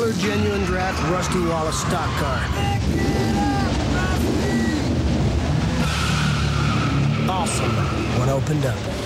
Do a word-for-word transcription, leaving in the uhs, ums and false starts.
killer genuine draft Rusty Wallace stock car. Awesome when opened up.